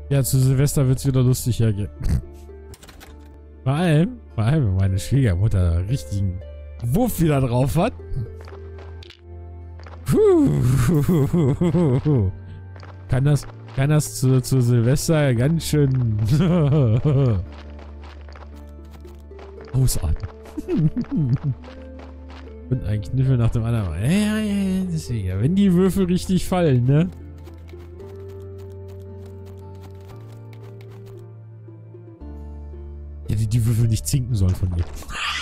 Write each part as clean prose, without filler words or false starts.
Ja, zu Silvester wird es wieder lustig hergehen. Vor allem, wenn meine Schwiegermutter richtigen Wuff wieder drauf hat. Puh. Kann das zu Silvester ganz schön ausatmen. Und ein Kniffel nach dem anderen. Ja, deswegen, wenn die Würfel richtig fallen, ne? Ja, die Würfel nicht zinken sollen von mir.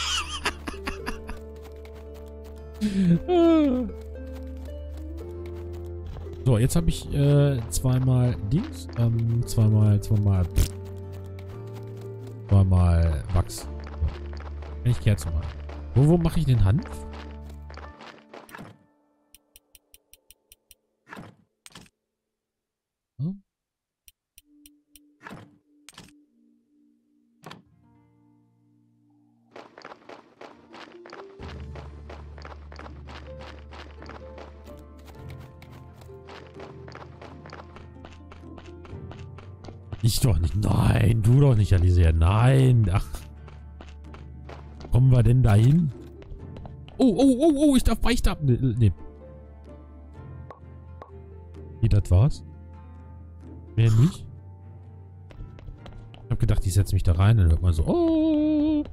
So, jetzt habe ich zweimal Dings, zweimal Wachs. So. Kann ich Kerzen machen. Wo mache ich den Hanf? Hm? Ich doch nicht. Nein, du doch nicht, Alicia. Nein. Ach. Kommen wir denn dahin? Oh, ich darf Beichte ab. Nee. Wie, das war's? Mehr nicht? Ich hab gedacht, ich setze mich da rein und hört mal so. Oh.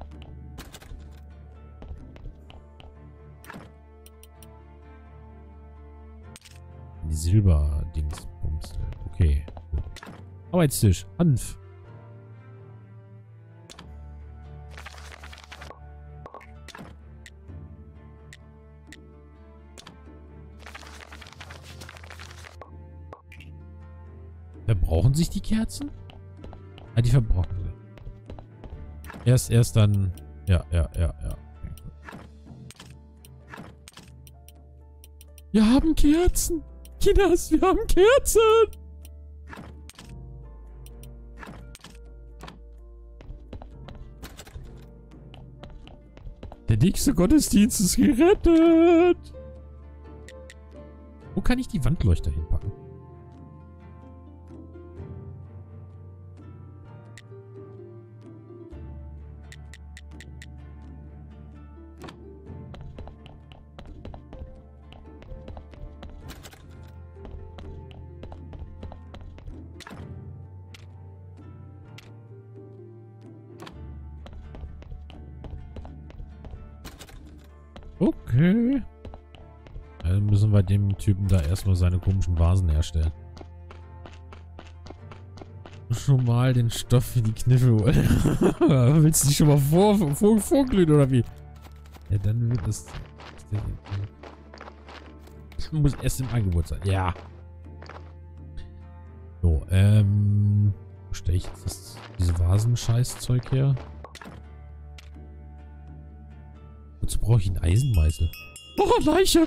Die Silber-Dings-Bums. Okay. Arbeitstisch. Hanf. Verbrauchen sich die Kerzen? Ah, die verbrauchen sie. Erst dann. Ja. Wir haben Kerzen. Kinders, wir haben Kerzen. Der nächste Gottesdienst ist gerettet. Wo kann ich die Wandleuchter hinpacken? Okay. Dann müssen wir dem Typen da erstmal seine komischen Vasen herstellen. Schon mal den Stoff für die Kniffel holen. Willst du dich schon mal vorglühen oder wie? Ja, dann wird es... Muss erst im Angebot sein. Ja. So, wo stelle ich jetzt diese Vasen-Scheiß-Zeug her? Wozu brauche ich einen Eisenmeißel? Oh, Leiche!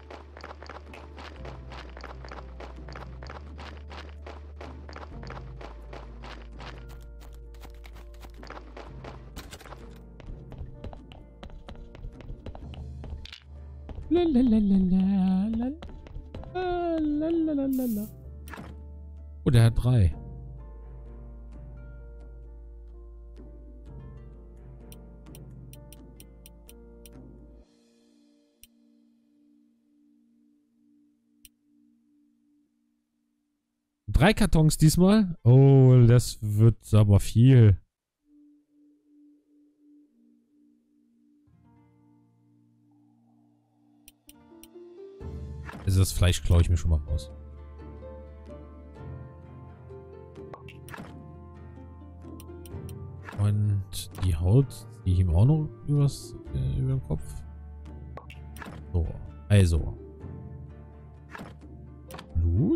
Oh, der hat 3. Drei Kartons diesmal? Oh, das wird aber viel. Also das Fleisch klaue ich mir schon mal raus. Und die Haut ziehe ich ihm auch noch über den Kopf. So, also. Blut.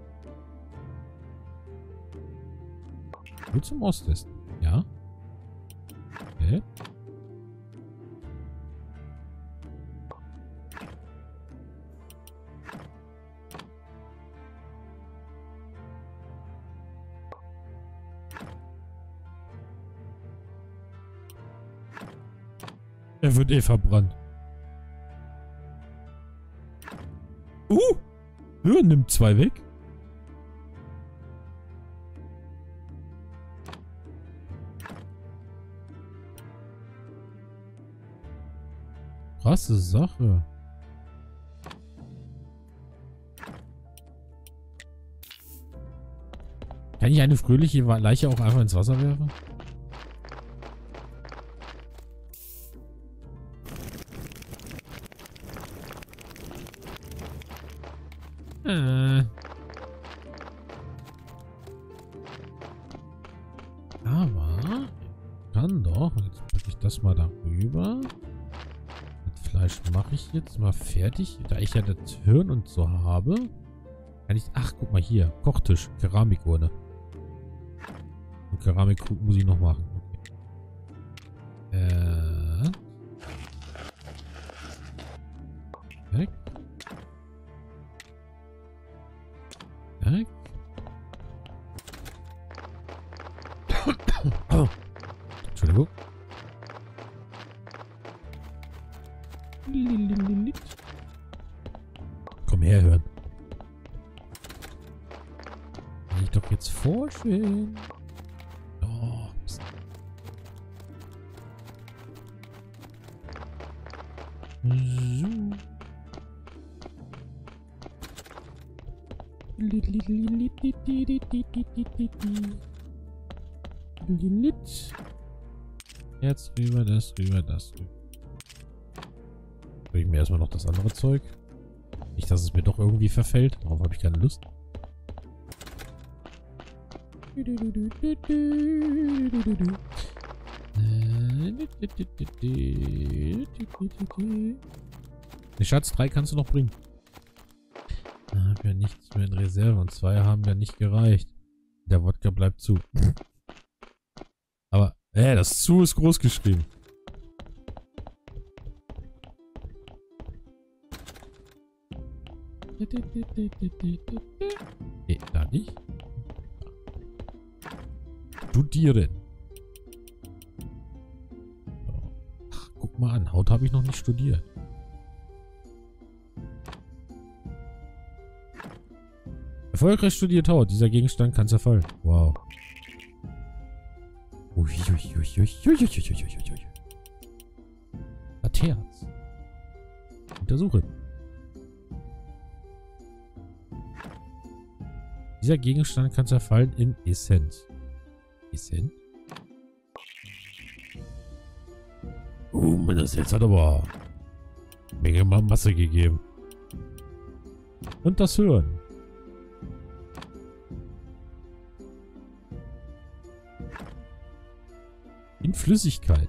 Blut zum Austesten. Ja. Okay. Er wird eh verbrannt. Ja, nimmt 2 weg. Krasse Sache. Kann ich eine fröhliche Leiche auch einfach ins Wasser werfen? Aber kann doch. Jetzt packe ich das mal darüber. Das Fleisch mache ich jetzt mal fertig. Da ich ja das Hirn und so habe, kann ich... Ach, guck mal hier. Kochtisch. Keramikurne. Und Keramik muss ich noch machen. Okay. Weg. Weg. Oh. Entschuldigung. Komm her, hören. Kann ich doch jetzt vorstellen. Oh. So. Jetzt rüber, das rüber, das rüber. Bring mir erstmal noch das andere Zeug. Nicht, dass es mir doch irgendwie verfällt. Darauf habe ich keine Lust. Ne, Schatz, 3 kannst du noch bringen. Ich habe ja nichts mehr in Reserve und 2 haben ja nicht gereicht. Der Wodka bleibt zu. Aber, das zu ist groß geschrieben. Nee, da nicht. Studieren. So. Ach, guck mal an. Haut habe ich noch nicht studiert. Erfolgreich studiert Haut. Dieser Gegenstand kann zerfallen. Wow. Das Herz. Untersuche. Dieser Gegenstand kann zerfallen in Essenz. Essenz? Das Herz hat aber Menge mal Masse gegeben. Und das Hirn. In Flüssigkeit.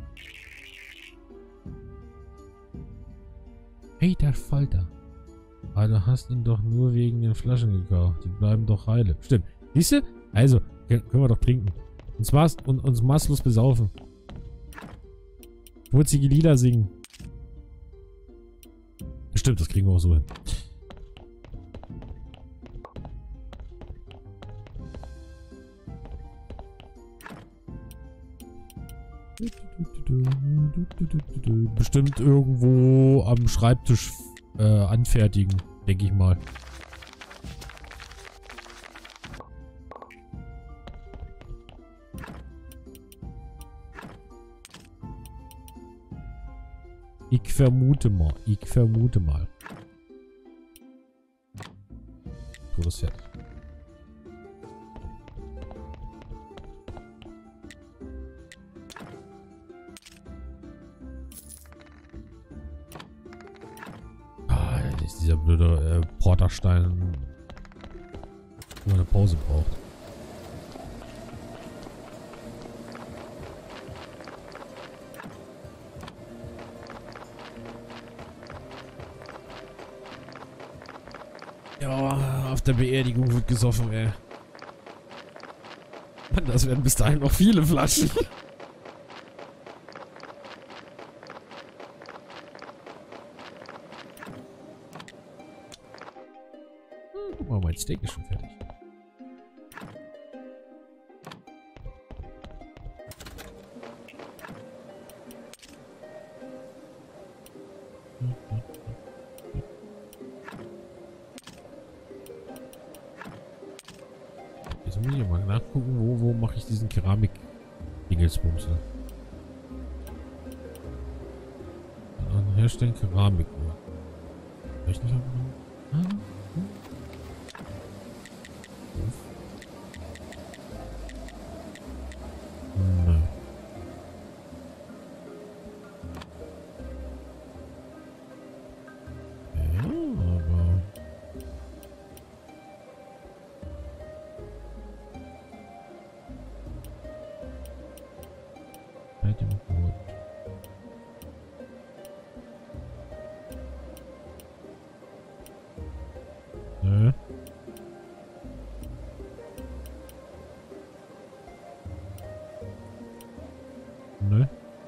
Hey, der Falter. Aber du hast ihn doch nur wegen den Flaschen gekauft. Die bleiben doch heile. Stimmt. Siehst du? Also, können wir doch trinken. Uns maßlos besaufen. Wurzige Lieder singen. Stimmt, das kriegen wir auch so hin. Bestimmt irgendwo am Schreibtisch anfertigen, denke ich mal. Ich vermute mal. So, das fertig. Dieser blöde Porterstein, wo man eine Pause braucht. Ja, auf der Beerdigung wird gesoffen, ey. Mann, das werden bis dahin noch viele Flaschen. Guck mal, mein Steak ist schon fertig. Jetzt muss ich mal nachgucken, wo mache ich diesen Keramik-Dingelsbumse. Herstellen Keramik. Soll ich nicht auf... Nö. Ja, aber... Halt im Boot. Nö. Nö.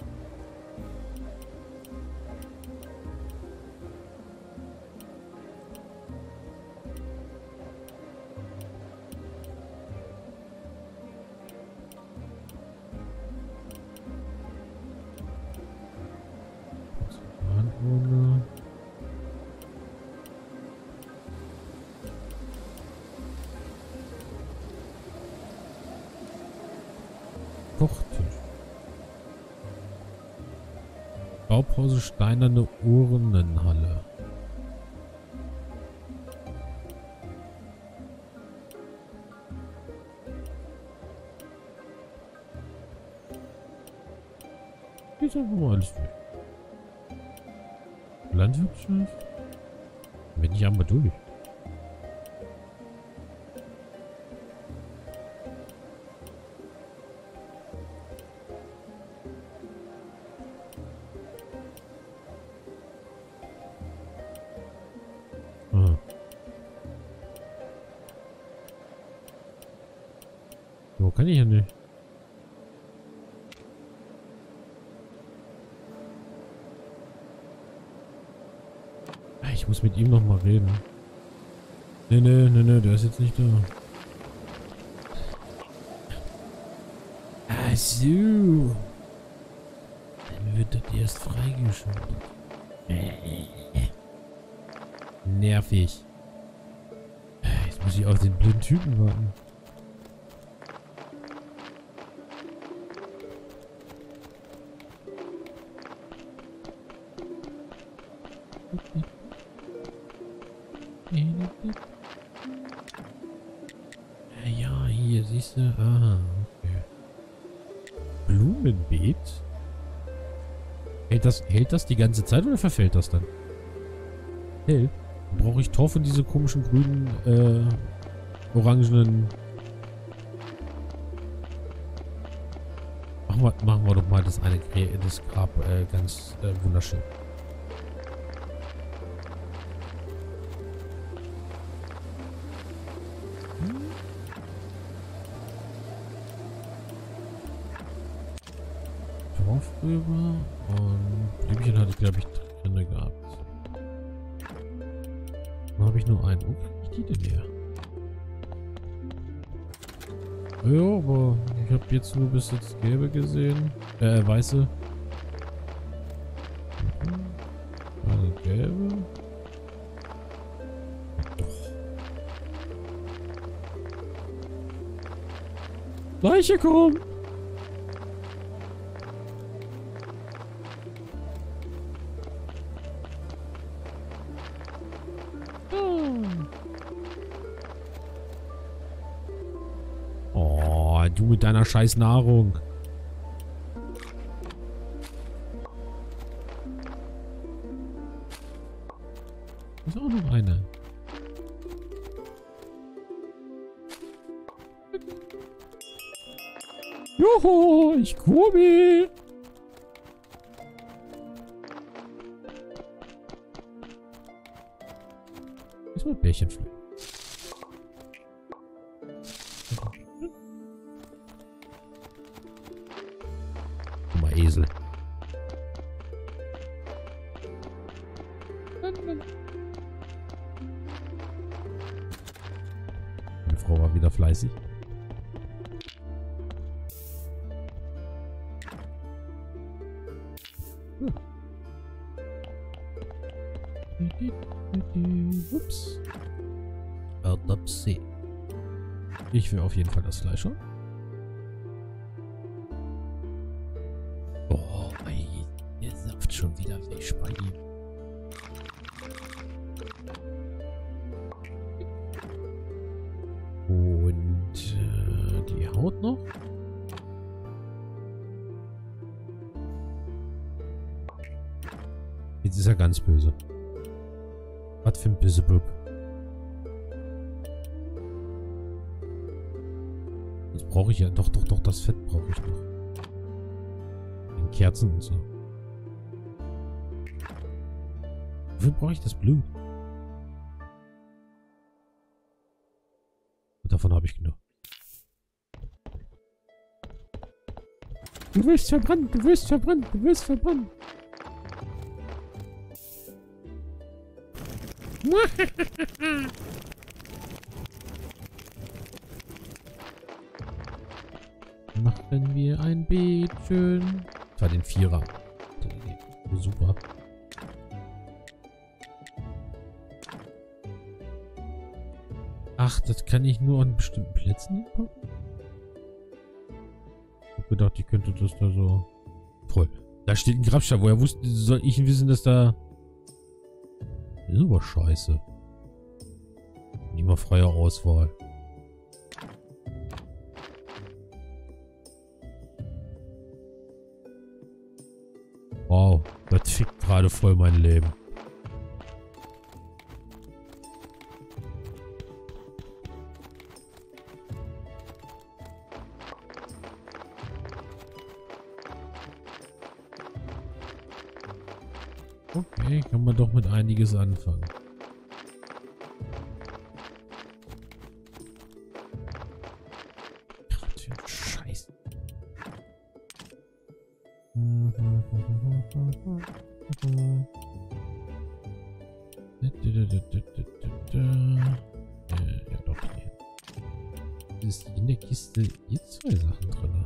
Ohne. Kochtisch. Baupause steinerne Urnenhalle. Ist einfach mal alles durch. Landwirtschaft? Bin ich einmal durch. Aha. So kann ich ja nicht. Ich muss mit ihm noch mal reden. Nee, der ist jetzt nicht da. Ach so. Dann wird das erst freigeschaltet. Nervig. Jetzt muss ich auf den blinden Typen warten. Ja, hier, siehst du. Aha, okay. Blumenbeet? Hält das die ganze Zeit oder verfällt das dann? Hält. Brauche ich Torf und diese komischen grünen, orangenen... Machen wir doch mal das Grab ganz wunderschön. Torf rüber und Blümchen hatte ich, glaube ich, drin gehabt. Da habe ich nur einen. Wo krieg ich die denn her? Ja, aber ich habe jetzt nur bis jetzt gelbe gesehen. Weiße. Also gelbe. Leiche kommen! Oh, du mit deiner scheiß Nahrung. Ist auch noch eine. Joho, ich komme. Erstmal Bärchen pflücken. Guck mal, Esel. Meine Frau war wieder fleißig. Ups. Ich will auf jeden Fall das Fleisch schon. Oh, der Saft schon wieder Fisch bei ihm. Und die Haut noch. Jetzt ist er ganz böse. Was für ein böse Bub. Das brauche ich ja. Doch, das Fett brauche ich noch. Den Kerzen und so. Wofür brauche ich das Blut? Und davon habe ich genug. Du wirst verbrannt, du wirst verbrannt, du wirst verbrannt. Machen wir ein Beetchen. Das war den Vierer. Oh, super. Ach, das kann ich nur an bestimmten Plätzen hinpacken? Ich hab gedacht, ich könnte das da so... Voll. Da steht ein Grabstein. Woher soll ich wissen, dass da... Das ist aber scheiße. Nicht mal freie Auswahl. Wow, das fickt gerade voll mein Leben. Okay, kann man doch mit einiges anfangen. Ach, was für ein Scheiß. Ja, doch hier. Ist in der Kiste jetzt 2 Sachen drin?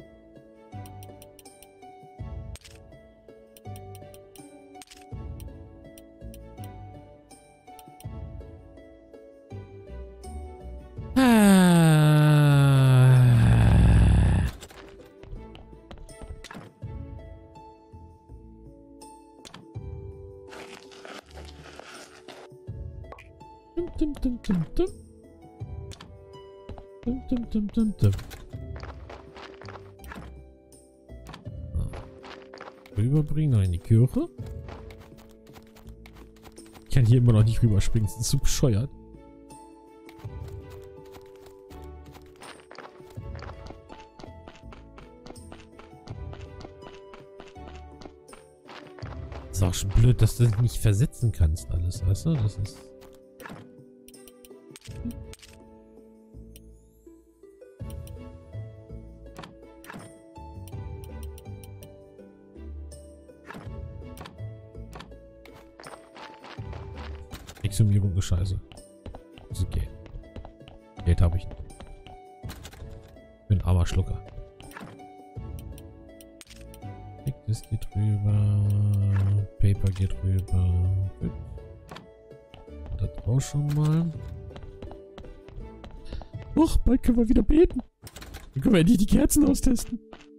Rüberbringen noch in die Kirche. Ich kann hier immer noch nicht rüberspringen. Das ist so bescheuert. Das ist auch schon blöd, dass du das nicht versetzen kannst alles, weißt du? Das ist... Exhumierung ist scheiße. Das ist Geld. Geld habe ich nicht. Ich bin ein armer Schlucker. Das geht rüber. Paper geht rüber. Gut. Das auch schon mal. Och, bald können wir wieder beten. Dann können wir endlich die Kerzen austesten.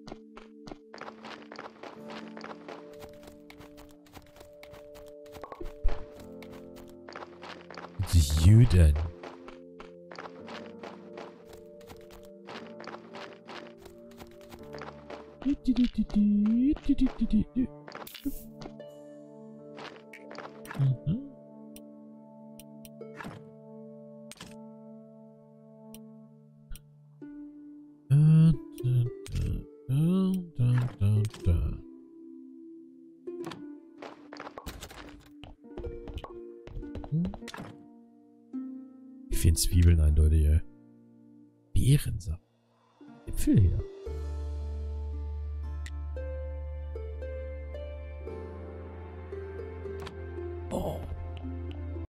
Die Juden. Ich finde Zwiebeln eindeutig, ey. Beerensaft. Äpfel her.